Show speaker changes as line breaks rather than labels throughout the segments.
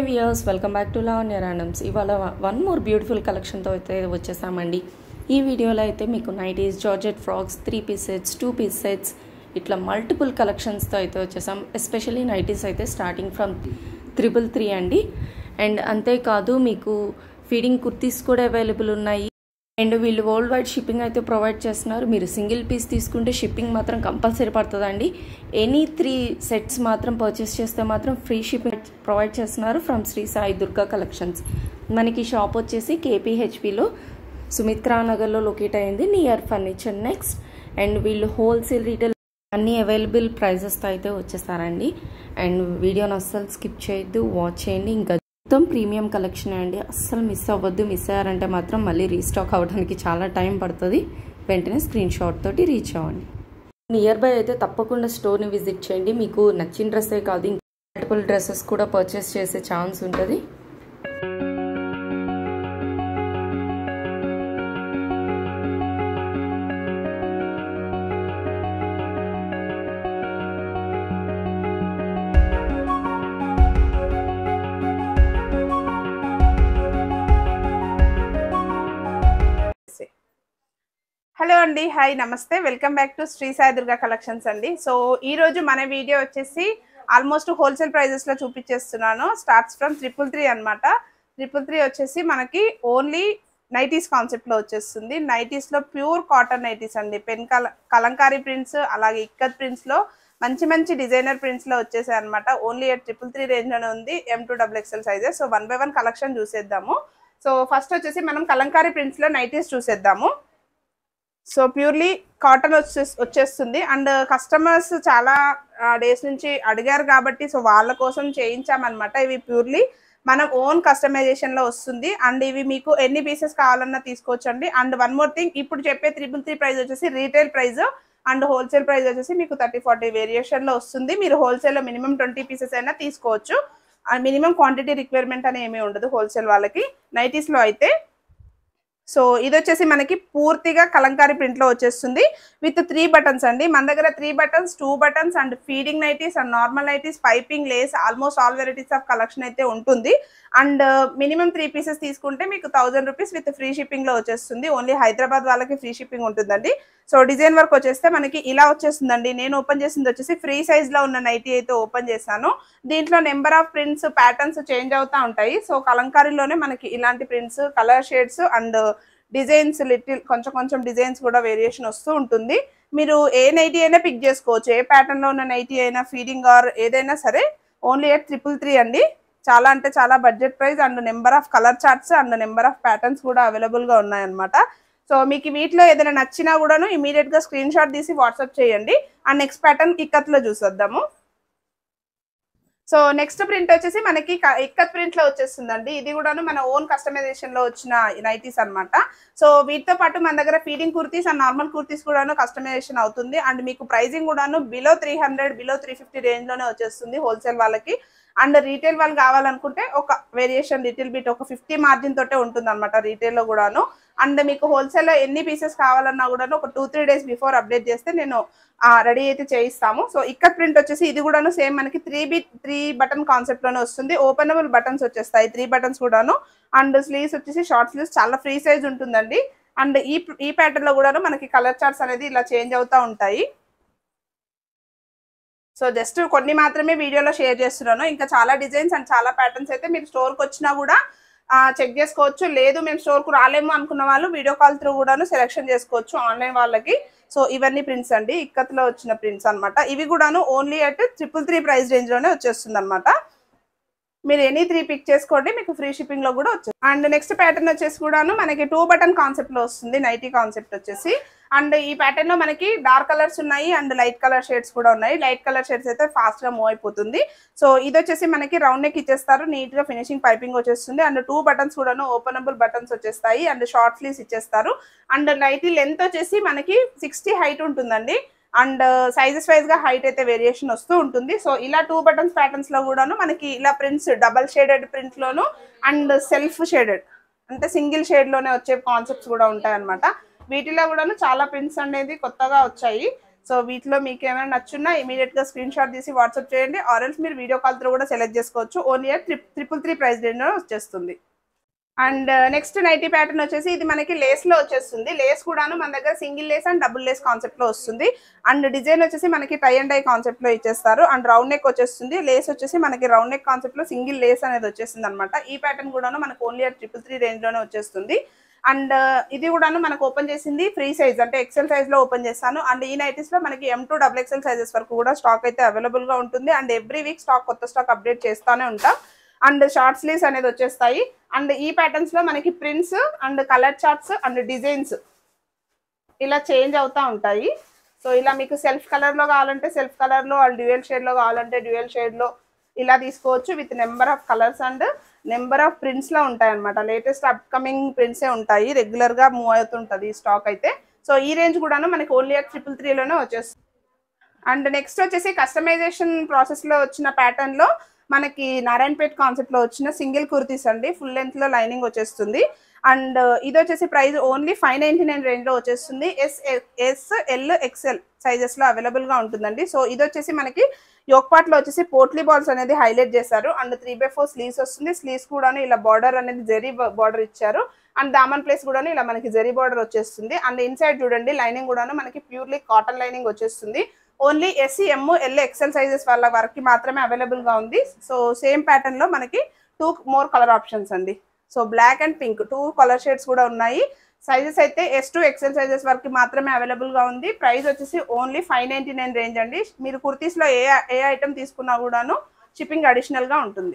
Viewers welcome back to Lavanya randoms. ఇవాళ one more beautiful కలెక్షన్తో అయితే వచ్చేసామండి. ఈ వీడియోలో అయితే మీకు nighties, georgette frocks, 3-piece sets, 2-piece sets ఇట్లా మల్టిపుల్ కలెక్షన్స్తో అయితే వచ్చేసాం. ఎస్పెషల్లీ నైటీస్ అయితే స్టార్టింగ్ ఫ్రమ్ 333 అండి. అండ్ అంతేకాదు మీకు ఫీడింగ్ కుర్తీస్ కూడా అవైలబుల్ ఉన్నాయి. అండ్ వీళ్ళు వరల్డ్ వైడ్ షిప్పింగ్ అయితే ప్రొవైడ్ చేస్తున్నారు. మీరు సింగిల్ పీస్ తీసుకుంటే షిప్పింగ్ మాత్రం కంపల్సరీ పడుతుందండి. ఎనీ 3 సెట్స్ మాత్రం పర్చేస్ చేస్తే మాత్రం ఫ్రీ షిప్పింగ్ ప్రొవైడ్ చేస్తున్నారు ఫ్రమ్ శ్రీ సాయి దుర్గా కలెక్షన్స్. మనకి షాప్ వచ్చేసి కేపీహెచ్పిలో సుమిత్రా నగర్లో లొకేట్ అయింది, నియర్ ఫర్నిచర్ నెక్స్ట్. అండ్ వీళ్ళు హోల్సేల్ రీటైల్ అన్ని అవైలబుల్ ప్రైజెస్తో అయితే వచ్చేస్తారండి. అండ్ వీడియోని అస్సలు స్కిప్ చేయొద్దు, వాచ్ చేయండి. ఇంకా మొత్తం ప్రీమియం కలెక్షన్ అండి, అస్సలు మిస్ అవ్వద్దు. మిస్ అయ్యారంటే మాత్రం మళ్ళీ రీస్టాక్ అవ్వడానికి చాలా టైం పడుతుంది. వెంటనే స్క్రీన్ షాట్ తోటి రీచ్ అవ్వండి. నియర్ బై అయితే తప్పకుండా స్టోర్ని విజిట్ చేయండి. మీకు నచ్చిన డ్రెస్సే కాదు, ఇంకా మల్టిపుల్ డ్రెస్సెస్ కూడా పర్చేస్ చేసే ఛాన్స్ ఉంటుంది.
హలో అండి, హాయ్, నమస్తే, welcome back to Shri Sai Durga collections అండి. సో ఈ రోజు మన వీడియో వచ్చేసి ఆల్మోస్ట్ హోల్సేల్ ప్రైజెస్ లో చూపించేస్తున్నాను. స్టార్ట్స్ ఫ్రమ్ 333 అనమాట. 333 వచ్చేసి మనకి ఓన్లీ నైటీస్ కాన్సెప్ట్ లో వచ్చేస్తుంది. నైటీస్ లో ప్యూర్ కాటన్ నైటీస్ అండి. పెన్ కలంకారీ ప్రింట్స్, అలాగే ఇక్కత్ ప్రింట్స్ లో మంచి మంచి డిజైనర్ ప్రింట్స్ లో వచ్చేసాయి అనమాట. ఓన్లీ 333 రేంజ్ లోనే ఉంది, M2XXL sizes. So 1 by 1 collection చూసేద్దాము. సో ఫస్ట్ వచ్చేసి మనం కలంకారీ ప్రింట్స్ లో నైటీస్ చూసేద్దాము. సో ప్యూర్లీ కాటన్ వచ్చేస్తుంది. అండ్ కస్టమర్స్ చాలా డేస్ నుంచి అడిగారు కాబట్టి సో వాళ్ళ కోసం చేయించామన్నమాట. ఇవి ప్యూర్లీ మనం ఓన్ కస్టమైజేషన్ లో వస్తుంది. అండ్ ఇవి మీకు ఎన్ని పీసెస్ కావాలన్నా తీసుకోవచ్చు అండి. అండ్ వన్ మోర్ థింగ్, ఇప్పుడు చెప్పే 333 ప్రైస్ వచ్చేసి retail price, and wholesale price వచ్చేసి మీకు 30-40 వేరియేషన్ లో వస్తుంది. మీరు హోల్సేల్ లో మినిమం 20 పీసెస్ అయినా తీసుకోవచ్చు. మినిమం క్వాంటిటీ రిక్వైర్మెంట్ అని ఏమీ ఉండదు హోల్సేల్ వాళ్ళకి, నైటీస్ లో అయితే. సో ఇది వచ్చేసి మనకి పూర్తిగా కలంకారీ ప్రింట్ లో వచ్చేస్తుంది విత్ 3 బటన్స్ అండి. మన దగ్గర 3 buttons, 2 buttons and feeding nighties and normal nighties, piping, lace, almost all varieties of collection అయితే ఉంటుంది. అండ్ మినిమం 3 పీసెస్ తీసుకుంటే మీకు 1000 రూపీస్ విత్ ఫ్రీ షిప్పింగ్ లో వచ్చేస్తుంది. ఓన్లీ హైదరాబాద్ వాళ్ళకి ఫ్రీ షిప్పింగ్ ఉంటుందండి. సో డిజైన్ వర్క్ వచ్చేస్తే మనకి ఇలా వచ్చేస్తుందండి. నేను ఓపెన్ చేసింది వచ్చేసి ఫ్రీ సైజ్ లో ఉన్న నైటీ అయితే ఓపెన్ చేశాను. దీంట్లో number of prints, patterns change అవుతా ఉంటాయి. సో కలంకారీలోనే మనకి ఇలాంటి prints, colour shades and designs, little కొంచెం డిజైన్స్ కూడా వేరియేషన్ వస్తూ ఉంటుంది. మీరు ఏ నైటీ అయినా పిక్ చేసుకోవచ్చు, ఏ ప్యాటర్న్ లో ఉన్న నైటీ అయినా, ఫీడింగ్ ఆర్ ఏదైనా సరే. ఓన్లీ 333 అండి. చాలా అంటే చాలా budget price. And number of colour charts and number of patterns కూడా అవైలబుల్ గా ఉన్నాయన్నమాట. సో మీకు వీటిలో ఏదైనా నచ్చినా కూడాను ఇమీడియట్ గా స్క్రీన్ షాట్ తీసి వాట్సాప్ చేయండి. అండ్ నెక్స్ట్ ప్యాటర్న్ ఇక్కత్ లో చూసేద్దాము. సో నెక్స్ట్ ప్రింట్ వచ్చేసి మనకి ఇక్కత్ ప్రింట్ లో వచ్చేస్తుందండి. ఇది కూడాను మన ఓన్ కస్టమైజేషన్ లో వచ్చిన నైటీస్ అనమాట. సో వీటితో పాటు మన దగ్గర feeding kurtis and normal kurtis కూడాను కస్టమైజేషన్ అవుతుంది. అండ్ మీకు ప్రైజింగ్ కూడాను బిలో 300, బిలో 350 రేంజ్ లోనే వచ్చేస్తుంది హోల్సేల్ వాళ్ళకి. అండ్ రీటైల్ వాళ్ళు కావాలనుకుంటే ఒక వేరియేషన్ లిటిల్ బిట్ ఒక 50 మార్జిన్ తోటే ఉంటుంది అనమాట రీటైల్ లో కూడాను. అండ్ మీకు హోల్సేల్ లో ఎన్ని పీసెస్ కావాలన్నా కూడాను ఒక 2-3 డేస్ బిఫోర్ అప్డేట్ చేస్తే నేను రెడీ అయితే చేయిస్తాము. సో ఇక్కత్ ప్రింట్ వచ్చేసి ఇది కూడాను సేమ్ మనకి 3 బటన్ కాన్సెప్ట్ లోనే వస్తుంది. ఓపెనబుల్ బటన్స్ వచ్చేస్తాయి 3 బటన్స్ కూడాను. అండ్ స్లీవ్స్ వచ్చేసి షార్ట్ స్లీవ్స్, చాలా ఫ్రీ సైజ్ ఉంటుందండి. అండ్ ఈ ప్యాటర్న్ లో కూడాను మనకి కలర్ చార్ట్స్ అనేది ఇలా చేంజ్ అవుతా ఉంటాయి. సో జస్ట్ కొన్ని మాత్రమే వీడియోలో షేర్ చేస్తున్నాను. ఇంకా చాలా డిజైన్స్ అండ్ చాలా ప్యాటర్న్స్ అయితే మీరు స్టోర్కి వచ్చినా కూడా చెక్ చేసుకోవచ్చు. లేదు మేము స్టోర్కు రాలేము అనుకున్న వాళ్ళు వీడియో కాల్ త్రూ కూడాను సెలెక్షన్ చేసుకోవచ్చు ఆన్లైన్ వాళ్ళకి. సో ఇవన్నీ ప్రింట్స్ అండి, ఇక్కత్లో వచ్చిన ప్రింట్స్ అనమాట. ఇవి కూడాను ఓన్లీ 333 ప్రైస్ రేంజ్ లోనే వచ్చేస్తుంది అనమాట. మీరు ఎనీ 3 పిక్ చేసుకోండి, మీకు ఫ్రీ షిప్పింగ్ లో కూడా వచ్చేది. అండ్ నెక్స్ట్ ప్యాటర్న్ వచ్చేసి కూడాను మనకి 2 బటన్ కాన్సెప్ట్ లో వస్తుంది నైటీ కాన్సెప్ట్ వచ్చేసి. అండ్ ఈ ప్యాటర్న్ లో మనకి డార్క్ కలర్స్ ఉన్నాయి అండ్ లైట్ కలర్ షేడ్స్ కూడా ఉన్నాయి. లైట్ కలర్ షేడ్స్ అయితే ఫాస్ట్ గా మూవ్ అయిపోతుంది. సో ఇది వచ్చేసి మనకి రౌండ్ నెక్ ఇచ్చేస్తారు, నీట్ గా ఫినిషింగ్ పైపింగ్ వచ్చేస్తుంది. అండ్ 2 బటన్స్ కూడాను ఓపెనబుల్ బటన్స్ వచ్చేస్తాయి. అండ్ షార్ట్ స్లీవ్స్ ఇచ్చేస్తారు. అండ్ నైటీ లెంత్ వచ్చేసి మనకి 60 హైట్ ఉంటుందండి. అండ్ సైజెస్ వైజ్ గా హైట్ అయితే వేరియేషన్ వస్తూ ఉంటుంది. సో ఇలా 2 బటన్స్ ప్యాటర్న్స్ లో కూడాను మనకి ఇలా ప్రింట్స్ డబల్ షేడెడ్ ప్రింట్ లోను అండ్ సెల్ఫ్ షేడెడ్ అంటే సింగిల్ షేడ్ లోనే వచ్చే కాన్సెప్ట్స్ కూడా ఉంటాయి అనమాట. వీటిలో కూడాను చాలా ప్రింట్స్ అనేది కొత్తగా వచ్చాయి. సో వీటిలో మీకు ఏమైనా నచ్చున్నా ఇమీడియట్గా స్క్రీన్ షాట్ తీసి వాట్సాప్ చేయండి, ఆర్ఎల్స్ మీరు వీడియో కాల్ త్రూ కూడా సెలెక్ట్ చేసుకోవచ్చు. ఓన్లీ 333 ప్రైస్ రేంజ్లో వచ్చేస్తుంది. అండ్ నెక్స్ట్ నైటీ ప్యాటర్న్ వచ్చేసి ఇది మనకి లేస్లో వచ్చేస్తుంది. లేస్ కూడాను మన దగ్గర single lace and double lace కాన్సెప్ట్లో వస్తుంది. అండ్ డిజైన్ వచ్చేసి మనకి టై అండ్ డై కాన్సెప్ట్లో ఇచ్చేస్తారు. అండ్ రౌండ్ నెక్ వచ్చేస్తుంది. లేస్ వచ్చేసి మనకి రౌండ్ నెక్ కాన్సెప్ట్లో సింగిల్ లేస్ అనేది వచ్చేస్తుంది అనమాట. ఈ ప్యాటర్న్ కూడాను మనకు ఓన్లీ 333 రేంజ్లోనే వచ్చేస్తుంది. అండ్ ఇది కూడాను మనకు ఓపెన్ చేసింది ఫ్రీ సైజ్, అంటే ఎక్సెల్ సైజ్లో ఓపెన్ చేస్తాను. అండ్ ఈ నైటీస్లో మనకి M2 XXL సైజెస్ వరకు కూడా స్టాక్ అయితే అవైలబుల్గా ఉంటుంది. అండ్ ఎవ్రీ వీక్ కొత్త స్టాక్ అప్డేట్ చేస్తూనే ఉంటాం. అండ్ షార్ట్ స్లీవ్స్ అనేది వచ్చేస్తాయి. అండ్ ఈ ప్యాటర్న్స్ లో మనకి prints and colour charts and designs ఇలా చేంజ్ అవుతూ ఉంటాయి. సో ఇలా మీకు సెల్ఫ్ కలర్ లో కావాలంటే సెల్ఫ్ కలర్ లో, డ్యూయల్ షేడ్ లో కావాలంటే డ్యూయల్ షేడ్ లో ఇలా తీసుకోవచ్చు. With number of colours and number of prints లో ఉంటాయి అనమాట. లేటెస్ట్ అప్కమింగ్ ప్రింట్సే ఉంటాయి, రెగ్యులర్ గా మూవ్ అవుతుంటది ఈ స్టాక్ అయితే. సో ఈ రేంజ్ కూడాను మనకి ఓన్లీ 333 లోనే వచ్చేస్తుంది. అండ్ నెక్స్ట్ వచ్చేసి కస్టమైజేషన్ ప్రాసెస్ లో వచ్చిన ప్యాటర్న్ లో మనకి నారాయణపేట్ కాన్సెప్ట్ లో వచ్చిన సింగిల్ కుర్తీస్ అండి. ఫుల్ లెంత్ లో లైనింగ్ వచ్చేస్తుంది. అండ్ ఇది వచ్చేసి ప్రైస్ ఓన్లీ 599 రేంజ్ లో వచ్చేస్తుంది. SL XL సైజెస్ లో అవైలబుల్ గా ఉంటుందండి. సో ఇది వచ్చేసి మనకి యోక్ పార్ట్ లో వచ్చేసి పోట్లీ బాల్స్ అనేది హైలైట్ చేశారు. అండ్ 3/4 స్లీవ్స్ వస్తుంది. స్లీవ్స్ కూడా ఇలా బార్డర్ అనేది జరీ బార్డర్ ఇచ్చారు. అండ్ దామన్ ప్లేస్ కూడా ఇలా మనకి జరీ బార్డర్ వచ్చేస్తుంది. అండ్ ఇన్సైడ్ చూడండి లైనింగ్ కూడా మనకి ప్యూర్లీ కాటన్ లైనింగ్ వచ్చేస్తుంది. Only SC, M, L, XL sizes వాళ్ళ వరకు మాత్రమే అవైలబుల్ గా ఉంది. సో సేమ్ ప్యాటర్న్ లో మనకి 2 more కలర్ ఆప్షన్స్ అండి. So black and pink 2 colour shades కూడా ఉన్నాయి. సైజెస్ అయితే S2 XL సైజెస్ వరకు మాత్రమే అవైలబుల్ గా ఉంది. ప్రైస్ వచ్చేసి ఓన్లీ 599 రేంజ్ అండి. మీరు కుర్తీస్ లో ఏ ఐటమ్ తీసుకున్నా కూడాను షిప్పింగ్ అడిషనల్ గా ఉంటుంది.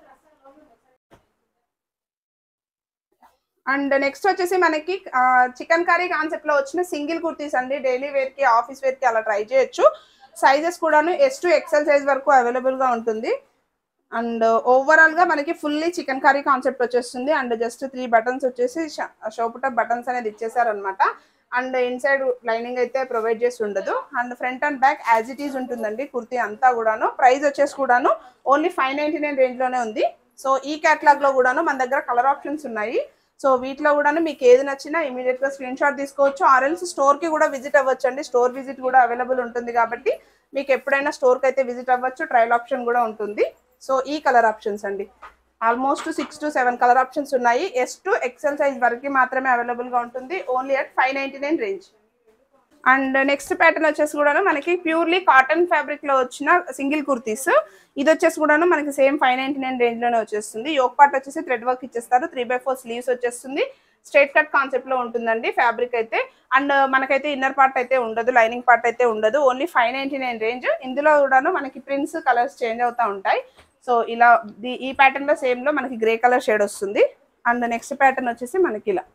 అండ్ నెక్స్ట్ వచ్చేసి మనకి చికెన్ కర్రీ కాన్సెప్ట్ లో వచ్చిన సింగిల్ కుర్తీస్ అండి. డైలీ వేర్ కి, ఆఫీస్ వేర్ కి అలా ట్రై చేయొచ్చు. సైజెస్ కూడాను S2 XL సైజ్ వరకు అవైలబుల్ గా ఉంటుంది. అండ్ ఓవరాల్ గా మనకి ఫుల్లీ చికెన్ కర్రీ కాన్సెప్ట్ వచ్చేస్తుంది. అండ్ జస్ట్ 3 బటన్స్ వచ్చేసి షోపుట బటన్స్ అనేది ఇచ్చేసారనమాట. అండ్ ఇన్సైడ్ లైనింగ్ అయితే ప్రొవైడ్ చేసి ఉండదు. And front and back as it is ఉంటుందండి కుర్తీ అంతా కూడాను. ప్రైస్ వచ్చేసి కూడాను ఓన్లీ 599 రేంజ్ లోనే ఉంది. సో ఈ కేటలాగ్ లో కూడాను మన దగ్గర కలర్ ఆప్షన్స్ ఉన్నాయి. సో వీటిలో కూడా మీకు ఏది నచ్చినా ఇమీడియట్ గా స్క్రీన్ షాట్ తీసుకోవచ్చు. ఆర్ఎల్స్ స్టోర్ కి కూడా విజిట్ అవ్వచ్చు అండి. స్టోర్ విజిట్ కూడా అవైలబుల్ ఉంటుంది కాబట్టి మీకు ఎప్పుడైనా స్టోర్ కి అయితే విజిట్ అవ్వచ్చు. ట్రయల్ ఆప్షన్ కూడా ఉంటుంది. సో ఈ కలర్ ఆప్షన్స్ అండి ఆల్మోస్ట్ 6 to 7 కలర్ ఆప్షన్స్ ఉన్నాయి. S2 XL సైజ్ వరకు మాత్రమే అవైలబుల్ గా ఉంటుంది. Only 599 range. And next pattern వచ్చేసి కూడా మనకి ప్యూర్లీ కాటన్ ఫ్యాబ్రిక్ లో వచ్చిన సింగిల్ కుర్తీస్. ఇది వచ్చేసి కూడా మనకి సేమ్ 599 రేంజ్ లోనే వచ్చేస్తుంది. యోక్ పార్ట్ వచ్చేసి థ్రెడ్ వర్క్ ఇచ్చేస్తారు. 3/4 స్లీవ్స్ వచ్చేస్తుంది. స్ట్రైట్ కట్ కాన్సెప్ట్ లో ఉంటుందండి ఫ్యాబ్రిక్ అయితే. అండ్ మనకైతే ఇన్నర్ పార్ట్ అయితే ఉండదు, లైనింగ్ పార్ట్ అయితే ఉండదు. Only 599 range. ఇందులో కూడాను మనకి ప్రింట్స్ కలర్స్ చేంజ్ అవుతూ ఉంటాయి. సో ఇలా ఈ ప్యాటర్న్ లో సేమ్ లో మనకి గ్రే కలర్ షేడ్ వస్తుంది. అండ్ నెక్స్ట్ ప్యాటర్న్ వచ్చేసి మనకి ఇలా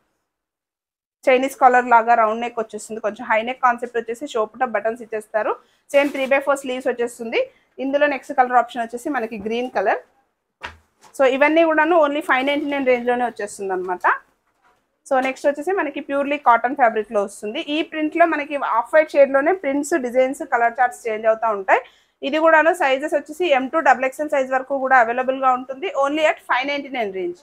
చైనీస్ కాలర్ లాగా రౌండ్ నెక్ వచ్చేస్తుంది. కొంచెం హై నెక్ కాన్సెప్ట్ వచ్చేసి షోపుట బటన్స్ ఇచ్చేస్తారు. సేమ్ 3/4 స్లీవ్స్ వచ్చేస్తుంది. ఇందులో నెక్స్ట్ కలర్ ఆప్షన్ వచ్చేసి మనకి గ్రీన్ కలర్. సో ఇవన్నీ కూడాను ఓన్లీ 599 రేంజ్ లోనే వచ్చేస్తుంది అనమాట. సో నెక్స్ట్ వచ్చేసి మనకి ప్యూర్లీ కాటన్ ఫ్యాబ్రిక్ లో వస్తుంది. ఈ ప్రింట్ లో మనకి ఆఫ్ వైట్ షేడ్ లోనే prints, designs, colour charts change అవుతూ ఉంటాయి. ఇది కూడాను సైజెస్ వచ్చేసి M2 XXL సైజ్ వరకు కూడా అవైలబుల్ గా ఉంటుంది. Only 599 range.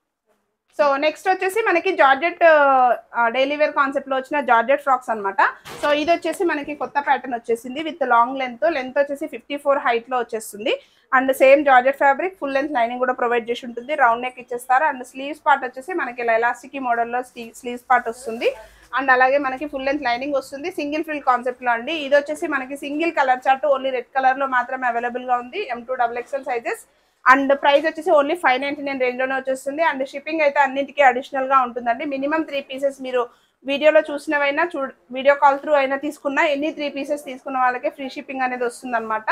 సో నెక్స్ట్ వచ్చేసి మనకి జార్జెట్ డైలీ వేర్ కాన్సెప్ట్ లో వచ్చిన జార్జెట్ ఫ్రాక్స్ అనమాట. సో ఇది వచ్చేసి మనకి కొత్త ప్యాటర్న్ వచ్చేసింది. విత్ లాంగ్ లెంత్ వచ్చేసి 54 హైట్ లో వచ్చేస్తుంది. And same georgette fabric, full length lining కూడా ప్రొవైడ్ చేసి ఉంటుంది. రౌండ్ నెక్ ఇచ్చేస్తారు. అండ్ స్లీవ్స్ పార్ట్ వచ్చేసి మనకి ఇలా ఎలాస్టిక్ మోడల్లో స్లీవ్స్ పార్ట్ వస్తుంది. అండ్ అలాగే మనకి ఫుల్ లెంత్ లైనింగ్ వస్తుంది. సింగిల్ ఫ్రిల్ కాన్సెప్ట్ లో అండి. ఇది వచ్చేసి మనకి single colour chart only red colour లో మాత్రమే అవైలబుల్ గా ఉంది. M2 XXL sizes. And price వచ్చేసి ఓన్లీ 599 రేంజ్ లోనే వచ్చేస్తుంది. అండ్ షిప్పింగ్ అయితే అన్నింటికీ అడిషనల్ గా ఉంటుందండి. మినిమం 3 పీసెస్ మీరు వీడియోలో చూసినవైనా వీడియో కాల్ త్రూ అయినా తీసుకున్నా ఎన్ని 3 పీసెస్ తీసుకున్న వాళ్ళకి ఫ్రీ షిప్పింగ్ అనేది వస్తుంది అనమాట.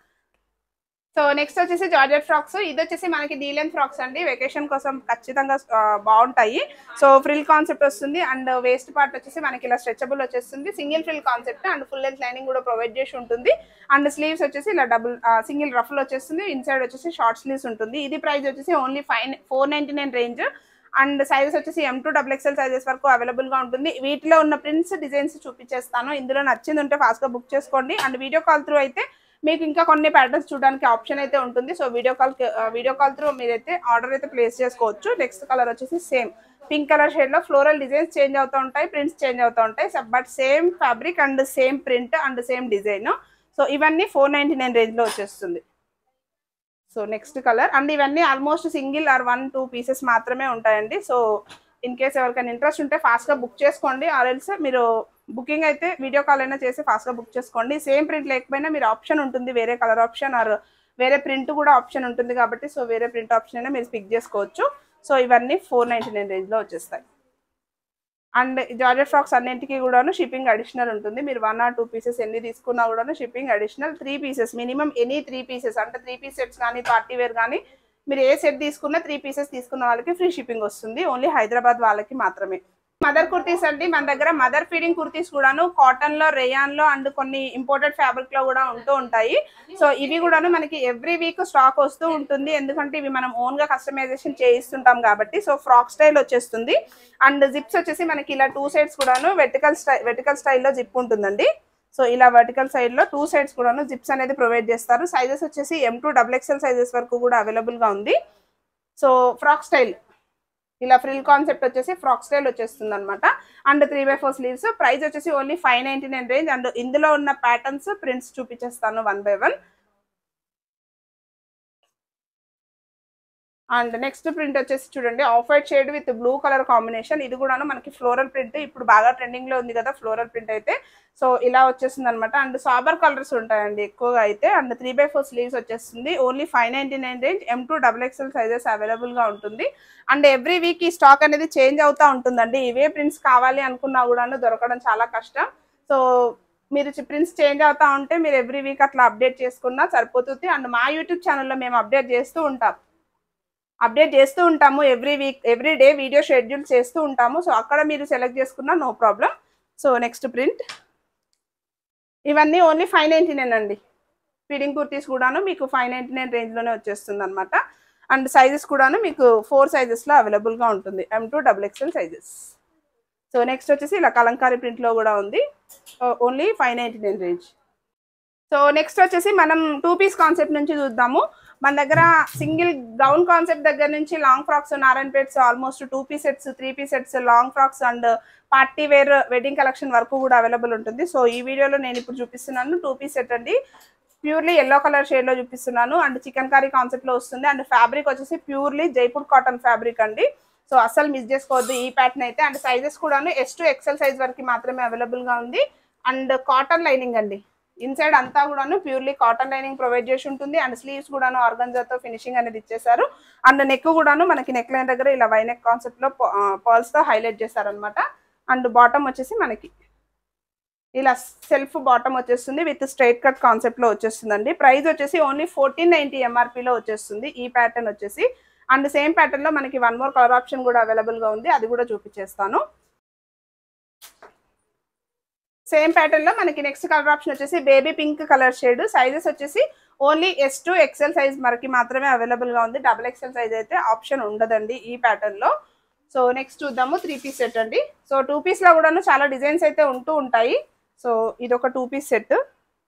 సో నెక్స్ట్ వచ్చేసి జార్జెట్ ఫ్రాక్స్. ఇది వచ్చేసి మనకి డీ లెంత్ ఫ్రాక్స్ అండి. వెకేషన్ కోసం ఖచ్చితంగా బాగుంటాయి. సో ఫ్రిల్ కాన్సెప్ట్ వస్తుంది. అండ్ వేస్ట్ పార్ట్ వచ్చేసి మనకి ఇలా స్ట్రెచబుల్ వచ్చేస్తుంది. Single frill concept and full length lining కూడా ప్రొవైడ్ చేసి ఉంటుంది. అండ్ స్లీవ్స్ వచ్చేసి ఇలా సింగిల్ రఫ్లు వచ్చేస్తుంది. ఇన్సైడ్ వచ్చేసి షార్ట్ స్లీవ్స్ ఉంటుంది. ఇది ప్రైస్ వచ్చేసి ఓన్లీ 499 రేంజ్. అండ్ సైజెస్ వచ్చేసి M2 XXL సైజెస్ వరకు అవైలబుల్ గా ఉంటుంది. వీటిలో ఉన్న ప్రింట్స్, డిజైన్స్ చూపించేస్తాను. ఇందులో నచ్చింది ఉంటే ఫాస్ట్ గా బుక్ చేసుకోండి. అండ్ వీడియో కాల్ త్రూ అయితే మీకు ఇంకా కొన్ని ప్యాటర్న్స్ చూడడానికి ఆప్షన్ అయితే ఉంటుంది. సో వీడియో కాల్ త్రూ మీరైతే ఆర్డర్ అయితే ప్లేస్ చేసుకోవచ్చు. నెక్స్ట్ కలర్ వచ్చేసి సేమ్ పింక్ కలర్ షేడ్ లో ఫ్లోరల్ డిజైన్స్ చేంజ్ అవుతూ ఉంటాయి, ప్రింట్స్ చేంజ్ అవుతూ ఉంటాయి, but same fabric and same print and same design. So ఇవన్నీ 499 రేంజ్ లో వచ్చేస్తుంది. సో నెక్స్ట్ కలర్ అండ్ ఇవన్నీ ఆల్మోస్ట్ సింగిల్ ఆర్ 1-2 పీసెస్ మాత్రమే ఉంటాయండి. సో ఇన్ కేస్ ఎవరికైనా ఇంట్రెస్ట్ ఉంటే ఫాస్ట్గా బుక్ చేసుకోండి. ఆర్ఎల్స్ మీరు బుకింగ్ అయితే వీడియో కాల్ అయినా చేసి ఫాస్ట్గా బుక్ చేసుకోండి. సేమ్ ప్రింట్ లేకపోయినా మీరు ఆప్షన్ ఉంటుంది, వేరే కలర్ ఆప్షన్ ఆర్ వేరే ప్రింట్ కూడా ఆప్షన్ ఉంటుంది కాబట్టి సో వేరే ప్రింట్ ఆప్షన్ అయినా మీరు పిక్ చేసుకోవచ్చు. సో ఇవన్నీ 499 రేంజ్లో వచ్చేస్తాయి. అండ్ జార్జెట్ ఫ్రాక్స్ అన్నింటికి కూడాను షిప్పింగ్ అడిషనల్ ఉంటుంది. మీరు 1 or 2 పీసెస్ ఎన్ని తీసుకున్నా కూడాను shipping additional. 3 pieces minimum any 3 pieces అంటే 3 పీస్ సెట్స్ కానీ పార్టీ వేర్ కానీ మీరు ఏ సెట్ తీసుకున్నా 3 పీసెస్ తీసుకున్న వాళ్ళకి ఫ్రీ షిప్పింగ్ వస్తుంది. ఓన్లీ హైదరాబాద్ వాళ్ళకి మాత్రమే. మదర్ కుర్తీస్ అండి, మన దగ్గర మదర్ ఫీడింగ్ కుర్తీస్ కూడాను కాటన్ లో, రేయాన్ లో అండ్ కొన్ని ఇంపోర్టెడ్ ఫ్యాబ్రిక్ లో కూడా ఉంటూ ఉంటాయి. సో ఇవి కూడాను మనకి ఎవ్రీ వీక్ స్టాక్ వస్తూ ఉంటుంది, ఎందుకంటే ఇవి మనం ఓన్ గా కస్టమైజేషన్ చేయిస్తుంటాం కాబట్టి. సో ఫ్రాక్ స్టైల్ వచ్చేస్తుంది అండ్ జిప్స్ వచ్చేసి మనకి ఇలా 2 సైడ్స్ కూడాను వెర్టికల్ స్టైల్లో జిప్ ఉంటుందండి. సో ఇలా వర్టికల్ సైడ్ లో 2 సైడ్స్ కూడాను జిప్స్ అనేది ప్రొవైడ్ చేస్తారు. సైజెస్ వచ్చేసి M2 XXL సైజెస్ వరకు కూడా అవైలబుల్ గా ఉంది. సో ఫ్రాక్ స్టైల్ ఇలా ఫ్రిల్ కాన్సెప్ట్ వచ్చేసి ఫ్రాక్ స్టైల్ వచ్చేస్తుంది అనమాట. And 3/4 sleeves. ప్రైస్ వచ్చేసి ఓన్లీ 599 రేంజ్. అండ్ ఇందులో ఉన్న ప్యాటర్న్స్ ప్రింట్స్ చూపించేస్తాను 1 by 1. అండ్ నెక్స్ట్ ప్రింట్ వచ్చేసి చూడండి, off white shade with blue colour combination. ఇది కూడాను మనకి ఫ్లోరల్ ప్రింట్, ఇప్పుడు బాగా ట్రెండింగ్ లో ఉంది కదా ఫ్లోరల్ ప్రింట్ అయితే. సో ఇలా వచ్చేస్తుంది అనమాట. అండ్ సాబర్ కలర్స్ ఉంటాయండి ఎక్కువగా అయితే. అండ్ 3/4 స్లీవ్స్ వచ్చేస్తుంది. Only 599 range. M2 XXL sizes available గా ఉంటుంది. అండ్ ఎవ్రీ వీక్ ఈ స్టాక్ అనేది చేంజ్ అవుతా ఉంటుందండి. ఇవే ప్రింట్స్ కావాలి అనుకున్నా కూడాను దొరకడం చాలా కష్టం. సో మీరు ప్రింట్స్ చేంజ్ అవుతా ఉంటే మీరు ఎవ్రీ వీక్ అట్లా అప్డేట్ చేసుకున్నా సరిపోతుంది. అండ్ మా యూట్యూబ్ ఛానల్లో మేము అప్డేట్ చేస్తూ ఉంటాము every week, every day video schedule చేస్తూ ఉంటాము. సో అక్కడ మీరు సెలెక్ట్ చేసుకున్నా no problem. So next print ఇవన్నీ ఓన్లీ 599 అండి. ఫీడింగ్ కుర్తీస్ కూడాను మీకు 599 రేంజ్లోనే వచ్చేస్తుంది అనమాట. అండ్ సైజెస్ కూడాను మీకు 4 సైజెస్లో అవైలబుల్గా ఉంటుంది, M2 XXL sizes. So next వచ్చేసి ఇలా కలంకారీ ప్రింట్లో కూడా ఉంది, ఓన్లీ 599 రేంజ్. సో నెక్స్ట్ వచ్చేసి మనం 2 పీస్ కాన్సెప్ట్ నుంచి చూద్దాము. మన దగ్గర సింగిల్ గౌన్ కాన్సెప్ట్ దగ్గర నుంచి long frocks, Narayanpets almost 2 piece sets, 3 piece sets, long frocks and party wear wedding collection వరకు కూడా అవైలబుల్ ఉంటుంది. సో ఈ వీడియోలో నేను ఇప్పుడు చూపిస్తున్నాను 2 పీస్ సెట్ అండి. ప్యూర్లీ ఎల్లో కలర్ షేడ్లో చూపిస్తున్నాను. అండ్ చికెన్ కర్రీ కాన్సెప్ట్లో వస్తుంది. అండ్ ఫ్యాబ్రిక్ వచ్చేసి ప్యూర్లీ జైపూర్ కాటన్ ఫ్యాబ్రిక్ అండి. సో అస్సలు మిస్ చేసుకోవద్దు ఈ ప్యాటర్న్ అయితే. అండ్ సైజెస్ కూడాను S2 XL సైజ్ వరకు మాత్రమే అవైలబుల్గా ఉంది. అండ్ కాటన్ లైనింగ్ అండి, ఇన్సైడ్ అంతా కూడాను ప్యూర్లీ కాటన్ లైనింగ్ ప్రొవైడ్ చేసి ఉంటుంది. అండ్ స్లీవ్స్ కూడాను ఆర్గంజాతో ఫినిషింగ్ అనేది ఇచ్చేసారు. అండ్ నెక్ కూడాను మనకి నెక్ లైన్ దగ్గర ఇలా వై నెక్ కాన్సెప్ట్ లో పర్ల్స్ తో హైలైట్ చేశారనమాట. అండ్ బాటమ్ వచ్చేసి మనకి ఇలా సెల్ఫ్ బాటమ్ వచ్చేస్తుంది విత్ స్ట్రైట్ కట్ కాన్సెప్ట్ లో వచ్చేస్తుందండి. ప్రైస్ వచ్చేసి ఓన్లీ 1490 MRP లో వచ్చేస్తుంది ఈ ప్యాటర్న్ వచ్చేసి. అండ్ సేమ్ ప్యాటర్న్ లో మనకి 1 more కలర్ ఆప్షన్ కూడా అవైలబుల్ గా ఉంది, అది కూడా చూపించేస్తాను. సేమ్ ప్యాటర్న్ లో మనకి నెక్స్ట్ కలర్ ఆప్షన్ వచ్చేసి baby pink colour shade. Sizes వచ్చేసి ఓన్లీ S2 XL సైజ్ మనకి మాత్రమే అవైలబుల్ గా ఉంది. XXL సైజ్ అయితే ఆప్షన్ ఉండదండి ఈ ప్యాటర్న్ లో. సో నెక్స్ట్ చూద్దాము 3 పీస్ సెట్ అండి. సో 2 పీస్ లో కూడాను చాలా డిజైన్స్ అయితే ఉంటూ ఉంటాయి. సో ఇది ఒక 2 పీస్ సెట్.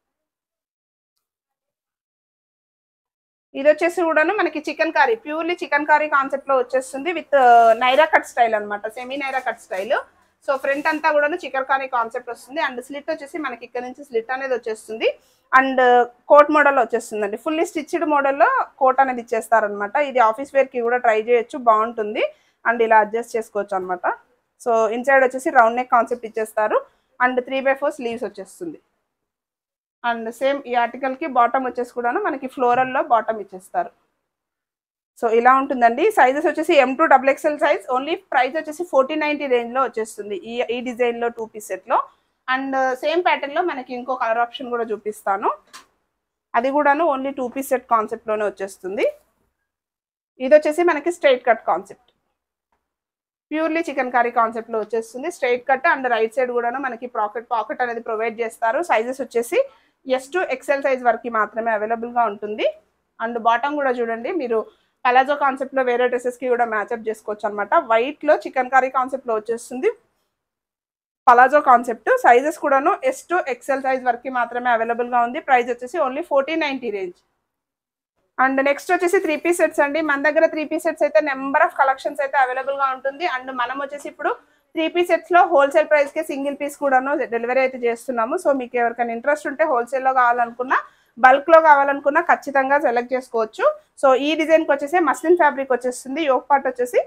ఇది వచ్చేసి కూడాను మనకి chikankari, purely chikankari concept లో వచ్చేస్తుంది విత్ నైరా కట్ స్టైల్ అనమాట, semi Naira cut style. So front అంతా కూడా చికెన్ కర్రీ కాన్సెప్ట్ వస్తుంది. అండ్ స్లిట్ వచ్చేసి మనకి ఇక్కడ నుంచి స్లిట్ అనేది వచ్చేస్తుంది. అండ్ కోట్ మోడల్ వచ్చేస్తుందండి, ఫుల్లీ స్టిచ్డ్ మోడల్లో కోట్ అనేది ఇచ్చేస్తారనమాట. ఇది ఆఫీస్ వేర్ కి కూడా ట్రై చేయొచ్చు, బాగుంటుంది. అండ్ ఇలా అడ్జస్ట్ చేసుకోవచ్చు అనమాట. సో ఇన్సైడ్ వచ్చేసి రౌండ్ నెక్ కాన్సెప్ట్ ఇచ్చేస్తారు. అండ్ 3/4 స్లీవ్స్ వచ్చేస్తుంది. అండ్ సేమ్ ఈ ఆర్టికల్ కి బాటమ్ వచ్చేసి కూడాను మనకి ఫ్లోరల్ లో బాటమ్ ఇచ్చేస్తారు. సో ఇలా ఉంటుందండి. సైజెస్ వచ్చేసి M2 XXL size. Only price వచ్చేసి 1490 రేంజ్ లో వచ్చేస్తుంది ఈ డిజైన్ లో 2 పీస్ సెట్ లో. అండ్ సేమ్ ప్యాటర్న్ లో మనకి ఇంకో కలర్ ఆప్షన్ కూడా చూపిస్తాను, అది కూడాను ఓన్లీ 2 పీస్ సెట్ కాన్సెప్ట్ లోనే వచ్చేస్తుంది. ఇది వచ్చేసి మనకి straight cut concept, purely chikankari concept లో వచ్చేస్తుంది. Straight cut and right side కూడాను మనకి పాకెట్ అనేది ప్రొవైడ్ చేస్తారు. సైజెస్ వచ్చేసి S2 XL సైజ్ వరకు మాత్రమే అవైలబుల్ గా ఉంటుంది. అండ్ బాటమ్ కూడా చూడండి, మీరు పలాజో కాన్సెప్ట్ లో వేరే డ్రెస్సెస్ కి కూడా మ్యాచ్అప్ చేసుకోవచ్చు అనమాట. వైట్ లో చికెన్ కర్రీ కాన్సెప్ట్ లో వచ్చేస్తుంది. Palazzo concept. సైజెస్ కూడాను S to XL సైజ్ వరకు మాత్రమే అవైలబుల్గా ఉంది. ప్రైస్ వచ్చేసి ఓన్లీ 1490 రేంజ్. అండ్ నెక్స్ట్ వచ్చేసి 3 పీస్ సెట్స్ అండి. మన దగ్గర 3 పీస్ సెట్స్ అయితే నెంబర్ ఆఫ్ కలెక్షన్స్ అయితే అవైలబుల్గా ఉంటుంది. అండ్ మనం వచ్చేసి ఇప్పుడు 3 పీస్ సెట్స్లో హోల్సేల్ ప్రైస్కి సింగిల్ పీస్ కూడాను డెలివరీ అయితే చేస్తున్నాము. సో మీకు ఎవరికైనా ఇంట్రెస్ట్ ఉంటే హోల్సేల్లో కావాలనుకున్నా బల్క్లో కావాలనుకున్నా ఖచ్చితంగా సెలెక్ట్ చేసుకోవచ్చు. సో ఈ డిజైన్కి వచ్చేసి మస్లిన్ ఫ్యాబ్రిక్ వచ్చేస్తుంది. యోక్ పార్ట్ వచ్చేసి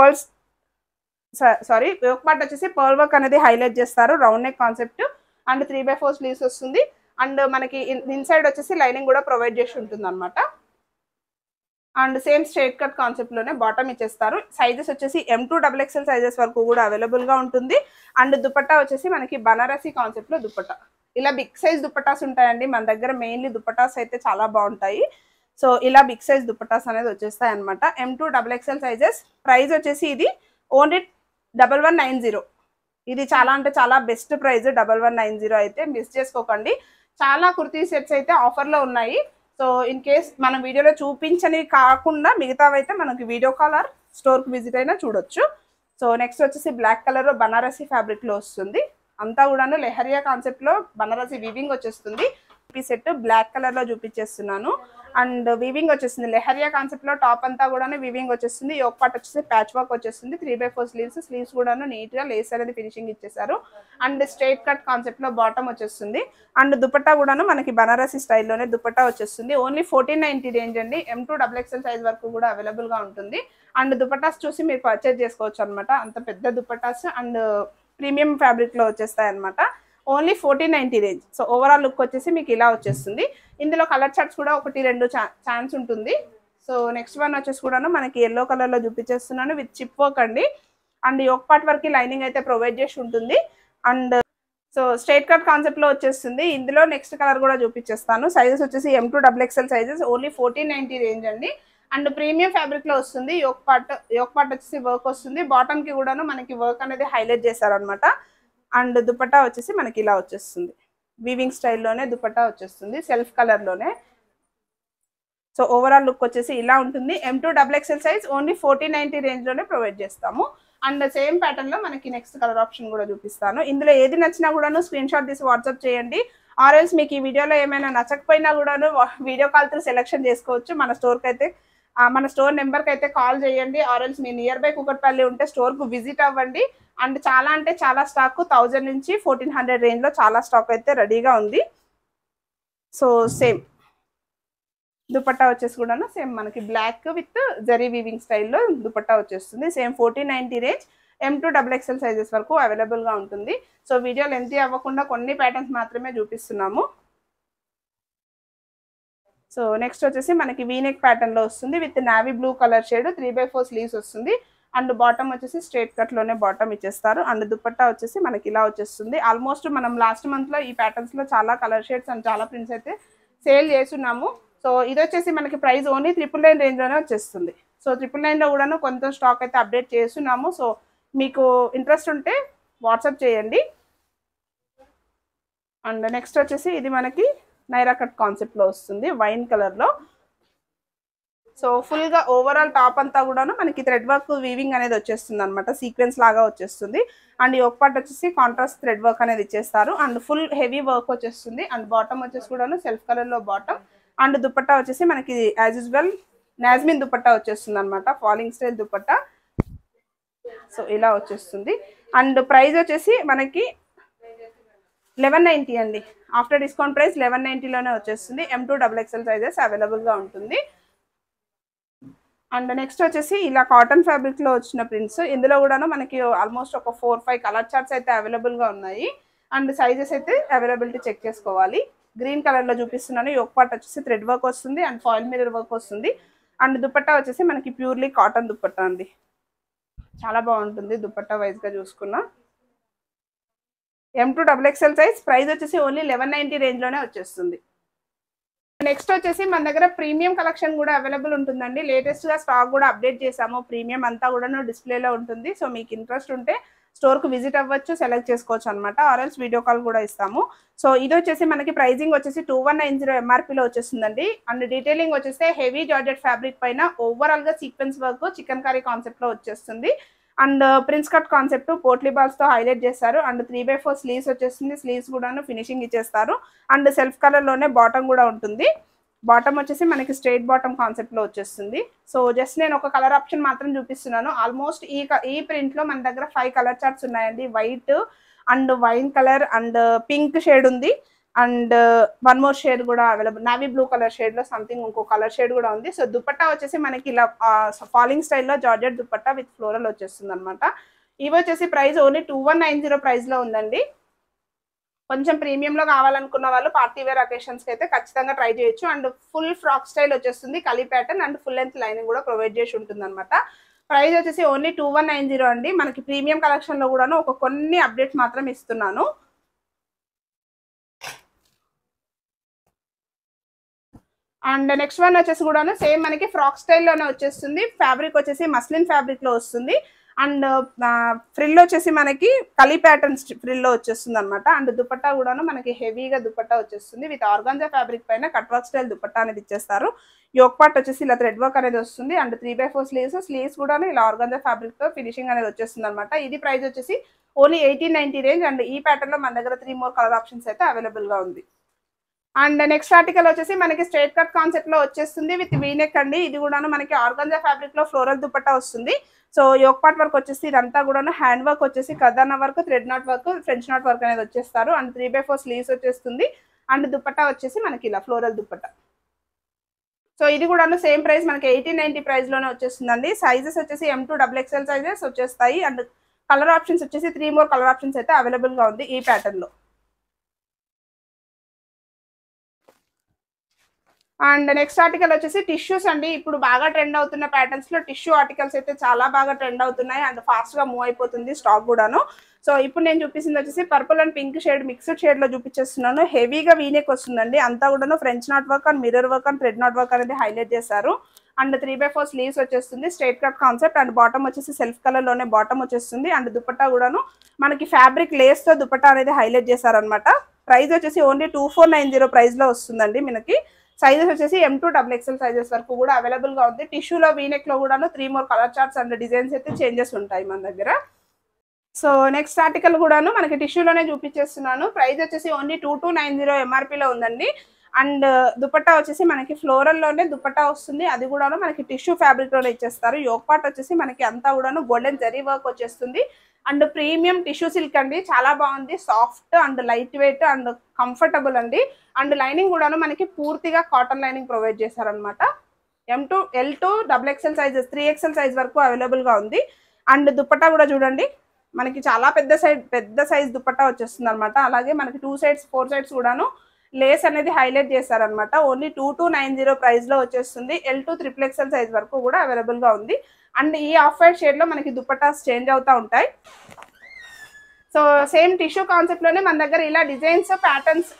యోక్ పార్ట్ వచ్చేసి పర్ల్ వర్క్ అనేది హైలైట్ చేస్తారు. Round neck concept and 3/4 sleeves వస్తుంది. అండ్ మనకి ఇన్సైడ్ వచ్చేసి లైనింగ్ కూడా ప్రొవైడ్ చేసి ఉంటుంది అనమాట. అండ్ సేమ్ స్ట్రైట్ కట్ కాన్సెప్ట్లోనే బాటమ్ ఇచ్చేస్తారు. సైజెస్ వచ్చేసి M to XXL సైజెస్ వరకు కూడా అవైలబుల్గా ఉంటుంది. అండ్ దుపట్టా వచ్చేసి మనకి బనారసీ కాన్సెప్ట్లో దుపట్టా. ఇలా బిగ్ సైజ్ దుపట్టాస్ ఉంటాయండి మన దగ్గర. మెయిన్లీ దుపట్టాస్ అయితే చాలా బాగుంటాయి. సో ఇలా బిగ్ సైజ్ దుపట్టాస్ అనేది వచ్చేస్తాయి అనమాట. M to XXL sizes. Price వచ్చేసి ఇది ఓన్లీ 1190. ఇది చాలా అంటే చాలా బెస్ట్ ప్రైస్. 1190 అయితే మిస్ చేసుకోకండి. చాలా కుర్తీ సెట్స్ అయితే ఆఫర్లో ఉన్నాయి. సో ఇన్ కేస్ మనం వీడియోలో చూపించని కాకుండా మిగతావైతే మనకి వీడియో కాల్ ఆర్ స్టోర్కి విజిట్ అయినా చూడొచ్చు. సో నెక్స్ట్ వచ్చేసి బ్లాక్ కలర్ బనారసీ ఫ్యాబ్రిక్లో వస్తుంది. అంతా కూడాను లెహరియా కాన్సెప్ట్లో బనారసీ వీవింగ్ వచ్చేస్తుంది. సెట్ బ్లాక్ కలర్లో చూపించేస్తున్నాను. అండ్ వీవింగ్ వచ్చేస్తుంది లెహరియా కాన్సెప్ట్లో. టాప్ అంతా కూడాను వీవింగ్ వచ్చేస్తుంది. యోక్ పార్ట్ వచ్చేసి ప్యాచ్ వర్క్ వచ్చేస్తుంది. 3/4 స్లీవ్స్ కూడాను నీట్గా లేస్ అనేది ఫినిషింగ్ ఇచ్చేసారు. అండ్ స్ట్రైట్ కట్ కాన్సెప్ట్లో బాటమ్ వచ్చేస్తుంది. అండ్ దుపట్టా కూడాను మనకి బనారసీ స్టైల్లోనే దుపట్టా వచ్చేస్తుంది. ఓన్లీ 1490 రేంజ్ అండి. M to XXL సైజ్ వరకు కూడా అవైలబుల్గా ఉంటుంది. అండ్ దుపట్టాస్ చూసి మీరు పర్చేజ్ చేసుకోవచ్చు అనమాట. అంత పెద్ద దుపట్టాస్ అండ్ ప్రీమియం ఫ్యాబ్రిక్లో వచ్చేస్తాయి అనమాట. Only 1490 range. So overall look వచ్చేసి మీకు ఇలా వచ్చేస్తుంది. ఇందులో కలర్ చార్ట్స్ కూడా 1-2 ఛాన్స్ ఉంటుంది. సో నెక్స్ట్ వన్ వచ్చేసి కూడాను మనకి ఎల్లో కలర్లో చూపించేస్తున్నాను విత్ చిప్ వర్క్ అండి. అండ్ యోక్ పార్ట్ వరకు లైనింగ్ అయితే ప్రొవైడ్ చేసి ఉంటుంది. అండ్ సో స్ట్రైట్ కట్ కాన్సెప్ట్లో వచ్చేస్తుంది. ఇందులో నెక్స్ట్ కలర్ కూడా చూపించేస్తాను. సైజెస్ వచ్చేసి M to XXL sizes. Only 1490 range అండి. అండ్ ప్రీమియం ఫ్యాబ్రిక్లో వస్తుంది. యోక్ పార్ట్ వచ్చేసి వర్క్ వస్తుంది. బాటమ్కి కూడాను మనకి వర్క్ అనేది హైలైట్ చేశారనమాట. అండ్ దుపట్టా వచ్చేసి మనకి ఇలా వచ్చేస్తుంది. వీవింగ్ స్టైల్లోనే దుపట్టా వచ్చేస్తుంది సెల్ఫ్ కలర్లోనే. సో ఓవరాల్ లుక్ వచ్చేసి ఇలా ఉంటుంది. M to XXL size only 1490 రేంజ్లోనే ప్రొవైడ్ చేస్తాము. అండ్ సేమ్ ప్యాటర్న్లో మనకి నెక్స్ట్ కలర్ ఆప్షన్ కూడా చూపిస్తాను. ఇందులో ఏది నచ్చినా కూడాను స్క్రీన్ షాట్ తీసి వాట్సాప్ చేయండి. ఆర్ఎల్స్ మీకు ఈ వీడియోలో ఏమైనా నచ్చకపోయినా కూడాను వీడియో కాల్ త్రూ సెలెక్షన్ చేసుకోవచ్చు. మన స్టోర్ నెంబర్కి అయితే కాల్ చేయండి. ఆర్ఎల్స్ మీ నియర్ బై కూకట్పల్లి ఉంటే స్టోర్కు విజిట్ అవ్వండి. అండ్ చాలా అంటే చాలా స్టాక్ 1000 నుంచి 1400 రేంజ్లో చాలా స్టాక్ అయితే రెడీగా ఉంది. సో సేమ్ దుపట్టా వచ్చేసి కూడాను సేమ్ మనకి బ్లాక్ విత్ జరీ వీవింగ్ స్టైల్లో దుపట్టా వచ్చేస్తుంది. Same 1490 range. M to XXL sizes వరకు అవైలబుల్గా ఉంటుంది. సో వీడియో లెంతీ అవ్వకుండా కొన్ని ప్యాటర్న్స్ మాత్రమే చూపిస్తున్నాము. సో నెక్స్ట్ వచ్చేసి మనకి వీనెక్ ప్యాటర్న్లో వస్తుంది with navy blue colour shade. 3/4 sleeves వస్తుంది. అండ్ బాటమ్ వచ్చేసి స్ట్రైట్ కట్లోనే బాటమ్ ఇచ్చేస్తారు. అండ్ దుపట్టా వచ్చేసి మనకి ఇలా వచ్చేస్తుంది. ఆల్మోస్ట్ మనం లాస్ట్ మంత్లో ఈ ప్యాటర్న్స్లో చాలా కలర్ షేడ్స్ అండ్ చాలా ప్రింట్స్ అయితే సేల్ చేస్తున్నాము. సో ఇది వచ్చేసి మనకి ప్రైస్ ఓన్లీ 999 రేంజ్లోనే వచ్చేస్తుంది. సో 999లో కూడాను కొంత స్టాక్ అయితే అప్డేట్ చేస్తున్నాము. సో మీకు ఇంట్రెస్ట్ ఉంటే వాట్సాప్ చేయండి. అండ్ నెక్స్ట్ వచ్చేసి ఇది మనకి నైరా కట్ కాన్సెప్ట్లో వస్తుంది వైన్ కలర్లో. సో ఫుల్గా ఓవరాల్ టాప్ అంతా కూడాను మనకి థ్రెడ్ వర్క్ వీవింగ్ అనేది వచ్చేస్తుంది అనమాట. సీక్వెన్స్ లాగా వచ్చేస్తుంది. అండ్ యోక్ పార్ట్ వచ్చేసి కాంట్రాస్ట్ థ్రెడ్ వర్క్ అనేది ఇచ్చేస్తారు. అండ్ ఫుల్ హెవీ వర్క్ వచ్చేస్తుంది. అండ్ బాటమ్ వచ్చేసి కూడాను సెల్ఫ్ కలర్లో బాటమ్. అండ్ దుపట్టా వచ్చేసి మనకి యాజ్ యూజువల్ నాజ్మిన్ దుపట్టా వచ్చేస్తుంది అనమాట. Falling style dupatta. సో ఇలా వచ్చేస్తుంది. అండ్ ప్రైస్ వచ్చేసి మనకి 1190 అండి. ఆఫ్టర్ డిస్కౌంట్ ప్రైస్ 1190లోనే వచ్చేస్తుంది. M to XXL సైజెస్ అవైలబుల్గా ఉంటుంది. అండ్ నెక్స్ట్ వచ్చేసి ఇలా కాటన్ ఫ్యాబ్రిక్లో వచ్చిన ప్రింట్స్. ఇందులో కూడాను మనకి ఆల్మోస్ట్ ఒక 4-5 కలర్ చార్ట్స్ అయితే అవైలబుల్గా ఉన్నాయి. అండ్ సైజెస్ అయితే అవైలబిలిటీ చెక్ చేసుకోవాలి. గ్రీన్ కలర్లో చూపిస్తున్నాను. యోక్ పార్ట్ వచ్చేసి థ్రెడ్ వర్క్ వస్తుంది అండ్ ఫాయిల్ మిర్రర్ వర్క్ వస్తుంది. అండ్ దుపట్టా వచ్చేసి మనకి ప్యూర్లీ కాటన్ దుపట్టా అండి. చాలా బాగుంటుంది దుపట్టా వైజ్గా చూసుకున్నా. M to XXL size. Price వచ్చేసి ఓన్లీ 1190 రేంజ్లోనే వచ్చేస్తుంది. నెక్స్ట్ వచ్చేసి మన దగ్గర ప్రీమియం కలెక్షన్ కూడా అవైలబుల్ ఉంటుందండి. లేటెస్ట్గా స్టాక్ కూడా అప్డేట్ చేసాము. ప్రీమియం అంతా కూడా డిస్ప్లేలో ఉంటుంది. సో మీకు ఇంట్రెస్ట్ ఉంటే స్టోర్కు విజిట్ అవ్వచ్చు, సెలెక్ట్ చేసుకోవచ్చు అనమాట. ఆర్ఎల్స్ వీడియో కాల్ కూడా ఇస్తాము. సో ఇది వచ్చేసి మనకి ప్రైజింగ్ వచ్చేసి 2190 MRPలో వచ్చేస్తుందండి. అండ్ డీటెయిలింగ్ వచ్చేస్తే హెవీ జార్జెట్ ఫ్యాబ్రిక్ పైన ఓవరాల్గా సీక్వెన్స్ వర్క్ చికెన్ కర్రీ కాన్సెప్ట్లో వచ్చేస్తుంది. And prince cut concept potli balls తో హైలైట్ చేస్తారు. అండ్ 3/4 స్లీవ్స్ వచ్చేస్తుంది. స్లీవ్స్ కూడాను ఫినిషింగ్ ఇచ్చేస్తారు. అండ్ సెల్ఫ్ కలర్ లోనే బాటమ్ కూడా ఉంటుంది. బాటమ్ వచ్చేసి మనకి స్ట్రైట్ బాటమ్ కాన్సెప్ట్ లో వచ్చేస్తుంది. సో జస్ట్ నేను ఒక కలర్ ఆప్షన్ మాత్రం చూపిస్తున్నాను. ఆల్మోస్ట్ ఈ ప్రింట్ లో మన దగ్గర 5 కలర్ చార్ట్స్ ఉన్నాయండి. White and wine colour and pink shade ఉంది. అండ్ వన్ మోర్ షేడ్ కూడా available, navy blue colour shade లో సంథింగ్ ఇంకో కలర్ షేడ్ కూడా ఉంది. సో దుపట్టా వచ్చేసి మనకి ఇలా ఫాలింగ్ స్టైల్లో జార్జెట్ దుపట్టా విత్ ఫ్లోరల్ వచ్చేస్తుంది అనమాట. ఇవి వచ్చేసి ప్రైస్ ఓన్లీ 2190 ప్రైస్ లో ఉందండి. కొంచెం ప్రీమియంలో కావాలనుకున్న వాళ్ళు పార్టీ వేర్ అకేషన్స్కి అయితే ఖచ్చితంగా ట్రై చేయొచ్చు. అండ్ ఫుల్ ఫ్రాక్ స్టైల్ వచ్చేస్తుంది, kali pattern and full length lining కూడా ప్రొవైడ్ చేసి ఉంటుంది అనమాట. ప్రైస్ వచ్చేసి ఓన్లీ 2190 అండి. మనకి ప్రీమియం కలెక్షన్ లో కూడాను ఒక కొన్ని అప్డేట్స్ మాత్రం ఇస్తున్నాను. అండ్ నెక్స్ట్ వన్ వచ్చేసి కూడాను సేమ్ మనకి ఫ్రాక్ స్టైల్లోనే వచ్చేస్తుంది. ఫ్యాబ్రిక్ వచ్చేసి మస్లిన్ ఫ్యాబ్రిక్ లో వస్తుంది. అండ్ ఫ్రిల్ వచ్చేసి మనకి కలీ ప్యాటర్న్ ఫ్రిల్లో వచ్చేస్తుంది అనమాట. అండ్ దుపట్టా కూడాను మనకి హెవీగా దుపట్టా వచ్చేస్తుంది. విత్ ఆర్గాంజా ఫ్యాబ్రిక్ పైన కట్ వర్క్ స్టైల్ దుపట్టా అనేది ఇచ్చేస్తారు. యోక్ పార్ట్ వచ్చేసి ఇలా థ్రెడ్ వర్క్ అనేది వస్తుంది. అండ్ 3/4 స్లీవ్స్ కూడాను ఇలా ఆర్గాంజా ఫ్యాబ్రిక్ తో ఫినిషింగ్ అనేది వచ్చేస్తుంది అనమాట. ఇది ప్రైస్ వచ్చేసి ఓన్లీ 1890 రేంజ్. అండ్ ఈ ప్యాటర్న్ లో మన దగ్గర 3 more కలర్ ఆప్షన్స్ అయితే అవైలబుల్ గా ఉంది. అండ్ నెక్స్ట్ ఆర్టికల్ వచ్చేసి మనకి స్ట్రైట్ కట్ కాన్సెప్ట్ లో వచ్చేస్తుంది విత్ వీనెక్ అండి. ఇది కూడాను మనకి ఆర్గాంజా ఫ్యాబ్రిక్ లో ఫ్లోరల్ దుపట్టా వస్తుంది. సో యోక్ పార్ట్ వర్క్ వచ్చేసి ఇదంతా కూడా హ్యాండ్ వర్క్ వచ్చేసి కదానా work, thread knot work, French knot work అనేది వచ్చేస్తారు. అండ్ 3/4 స్లీవ్స్ వచ్చేస్తుంది. అండ్ దుపట్టా వచ్చేసి మనకి ఇలా ఫ్లోరల్ దుపట్టా. సో ఇది కూడా సేమ్ ప్రైస్ మనకి 1890 ప్రైస్ లోనే వచ్చేస్తుందండి. సైజెస్ వచ్చేసి M2 XXL సైజెస్ వచ్చేస్తాయి. అండ్ కలర్ ఆప్షన్స్ వచ్చేసి 3 more కలర్ ఆప్షన్స్ అయితే అవైలబుల్ గా ఉంది ఈ ప్యాటర్న్ లో. అండ్ నెక్స్ట్ ఆర్టికల్ వచ్చేసి టిష్యూస్ అండి. ఇప్పుడు బాగా ట్రెండ్ అవుతున్న ప్యాటర్న్స్ లో టిష్యూ ఆర్టికల్స్ అయితే చాలా బాగా ట్రెండ్ అవుతున్నాయి. అండ్ ఫాస్ట్ గా మూవ్ అయిపోతుంది స్టాక్ కూడాను. సో ఇప్పుడు నేను చూపిస్తుంది వచ్చేసి purple and pink shade mixed shade లో చూపించేస్తున్నాను. హెవీగా వీనెక్ వస్తుందండి. అంతా కూడాను French knot work and mirror work and thread knot work అనేది హైలైట్ చేశారు. అండ్ 3/4 స్లీవ్స్ వచ్చేస్తుంది. Straight cut concept. And bottom వచ్చేసి సెల్ఫ్ కలర్ లోనే బాటమ్ వచ్చేస్తుంది. అండ్ దుపట్టా కూడాను మనకి ఫ్యాబ్రిక్ లేస్ తో దుపట్టా అనేది హైలైట్ చేశారనమాట. ప్రైస్ వచ్చేసి ఓన్లీ 2490 ప్రైస్ లో వస్తుందండి. మనకి సైజెస్ వచ్చేసి M2 XXL సైజెస్ వరకు కూడా అవైలబుల్ గా ఉంది. టిష్యూలో వీనెక్ లో కూడాను 3 more colour charts and designs అయితే చేంజెస్ ఉంటాయి మన దగ్గర. సో నెక్స్ట్ ఆర్టికల్ కూడాను మనకి టిష్యూలోనే చూపించేస్తున్నాను. ప్రైస్ వచ్చేసి ఓన్లీ 2290 MRP లో ఉందండి. అండ్ దుపట్టా వచ్చేసి మనకి ఫ్లోరల్ లోనే దుపట్టా వస్తుంది. అది కూడాను మనకి టిష్యూ ఫ్యాబ్రిక్ లోనే ఇచ్చేస్తారు. యోక్ పార్ట్ వచ్చేసి మనకి అంతా కూడాను గోల్డెన్ జరీ వర్క్ వచ్చేస్తుంది. అండ్ ప్రీమియం టిష్యూ సిల్క్ అండి, చాలా బాగుంది. Soft and light weight and comfortable అండి. అండ్ లైనింగ్ కూడాను మనకి పూర్తిగా కాటన్ లైనింగ్ ప్రొవైడ్ చేశారనమాట. M2 L2 XXL sizes 3XL size వరకు అవైలబుల్ గా ఉంది. అండ్ దుపట్టా కూడా చూడండి మనకి చాలా పెద్ద సైజ్ దుపట్టా వచ్చేస్తుంది అనమాట. అలాగే మనకి 2 sides 4 sides కూడాను లేస్ అనేది హైలైట్ చేశారనమాట. ఓన్లీ 2290 ప్రైస్ లో వచ్చేస్తుంది. L2 XXL సైజ్ వరకు కూడా అవైలబుల్ గా ఉంది. అండ్ ఈ ఆఫ్ వైట్ షేడ్ లో మనకి దుపట్టాస్ చేంజ్ అవుతా ఉంటాయి. సో సేమ్ టిష్యూ కాన్సెప్ట్ లోనే మన దగ్గర ఇలా డిజైన్స్ ప్యాటర్న్స్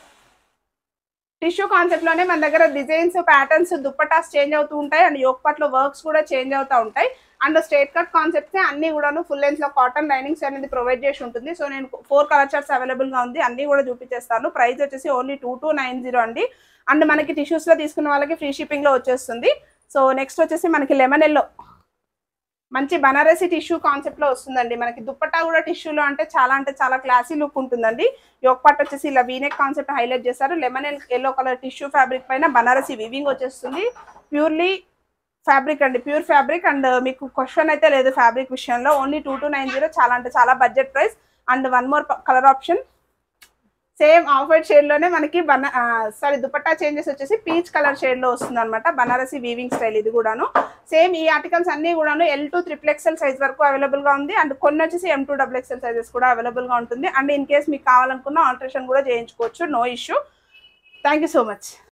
దుపట్టాస్ చేంజ్ అవుతూ ఉంటాయి. అండ్ యోక్ పార్ట్ లో వర్క్స్ కూడా చేంజ్ అవుతా ఉంటాయి. అండ్ స్ట్రైట్ కట్ కాన్సెప్ట్స్ అన్ని కూడాను ఫుల్ లెంత్ లో కాటన్ లైనింగ్స్ అనేది ప్రొవైడ్ చేసి ఉంటుంది. సో నేను 4 కలర్ చార్ట్స్ అవైలబుల్ గా ఉంది. అన్ని కూడా చూపించేస్తాను. ప్రైస్ వచ్చేసి ఓన్లీ 2290 అండి. అండ్ మనకి టిష్యూస్ లో తీసుకున్న వాళ్ళకి ఫ్రీ షిప్పింగ్ లో వచ్చేస్తుంది. సో నెక్స్ట్ వచ్చేసి మనకి లెమన్ ఎల్లో మంచి బనారసి టిష్యూ కాన్సెప్ట్ లో వస్తుందండి. మనకి దుపట్టా కూడా టిష్యూలో అంటే చాలా క్లాసీ లుక్ ఉంటుందండి. యోక్ పార్ట్ వచ్చేసి ఇలా వీనెక్ కాన్సెప్ట్ హైలైట్ చేశారు. Lemon yellow colour tissue fabric పైన బనారసి వివింగ్ వచ్చేస్తుంది. ప్యూర్లీ ఫ్యాబ్రిక్ అండి, ప్యూర్ ఫ్యాబ్రిక్. అండ్ మీకు క్వశ్చన్ అయితే లేదు ఫ్యాబ్రిక్ విషయంలో. ఓన్లీ 2290 చాలా budget price. And 1 more colour option same off white shade లోనే మనకి దుపట్టా చేంజెస్ వచ్చేసి పీచ్ కలర్ షేడ్ లో వస్తుంది అనమాట. బనారసి వీవింగ్ స్టైల్ ఇది కూడాను. సేమ్ ఈ ఆర్టికల్స్ అన్ని కూడాను L2 XXL సైజ్ వరకు అవైలబుల్ గా ఉంది. అండ్ కొన్ని వచ్చేసి M2 XXL సైజెస్ కూడా అవైలబుల్ గా ఉంటుంది. అండ్ ఇన్ కేస్ మీకు కావాలనుకున్న ఆల్టరేషన్ కూడా చేయించుకోవచ్చు, no issue. Thank you so much.